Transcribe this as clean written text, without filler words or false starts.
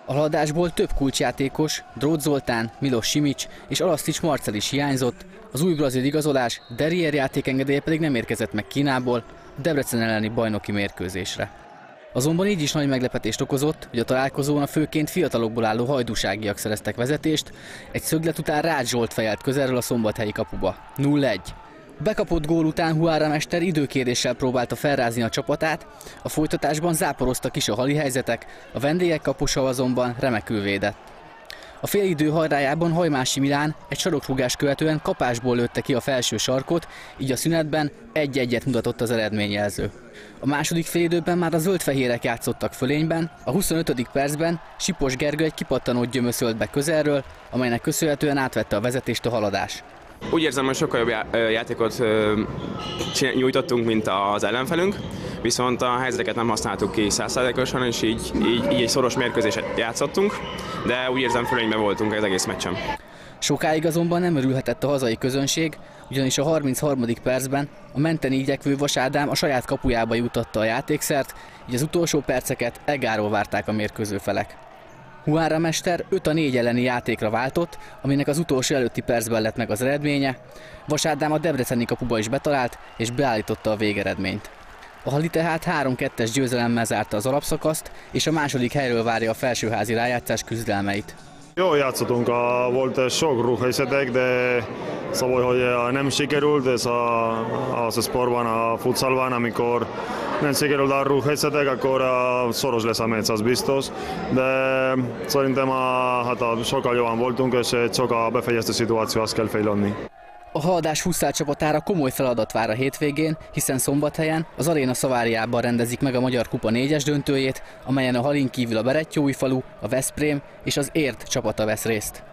A Haladásból több kulcsjátékos, Dróth Zoltán, Milos Simics és Alasztics Marcel is hiányzott, az új brazil igazolás, Derrier játékengedélye pedig nem érkezett meg Kínából a Debrecen elleni bajnoki mérkőzésre. Azonban így is nagy meglepetést okozott, hogy a találkozón a főként fiatalokból álló hajdúságiak szereztek vezetést, egy szöglet után Rácz Zsolt fejelt közelről a szombathelyi kapuba. 0-1. Bekapott gól után Huára mester időkéréssel próbálta felrázni a csapatát, a folytatásban záporoztak is a hali helyzetek, a vendégek kapusa azonban remekül védett. A félidő hajrájában Hajmási Milán egy sarokrúgás követően kapásból lőtte ki a felső sarkot, így a szünetben 1-1-et mutatott az eredményjelző. A második félidőben már a zöldfehérek játszottak fölényben, a 25. percben Sipos Gergő egy kipattanót gyömöszölt be közelről, amelynek köszönhetően átvette a vezetést a Haladás. Úgy érzem, hogy sokkal jobb játékot nyújtottunk, mint az ellenfelünk, viszont a helyzeteket nem használtuk ki 100%-osan, és így egy szoros mérkőzéset játszottunk, de úgy érzem, fölényben voltunk az egész meccsen. Sokáig azonban nem örülhetett a hazai közönség, ugyanis a 33. percben a menteni igyekvő Vas Ádám a saját kapujába juttatta a játékszert, így az utolsó perceket egáról várták a mérkőző felek. Huára mester 5-4 elleni játékra váltott, aminek az utolsó előtti percben lett meg az eredménye. Vas Ádám a debreceni kapuba is betalált és beállította a végeredményt. A hali tehát 3-2-es győzelemmel zárta az alapszakaszt, és a második helyről várja a felsőházi rájátszás küzdelmeit. Jól játszottunk, volt sok rúghelyzetek, de szóval, hogy nem sikerült, ez a sportban, a futszalban, amikor nem sikerült a rúghelyzetek, akkor szoros lesz a meccs, az biztos, de szerintem sokkal jobban voltunk, és csak a befejező szituáció, azt kell fejlődni. A Haladás fusszál csapatára komoly feladat vár a hétvégén, hiszen szombathelyen az Aréna Szaváriában rendezik meg a Magyar Kupa 4-es döntőjét, amelyen a halin kívül a Berettyóújfalu, a Veszprém és az Érd csapata vesz részt.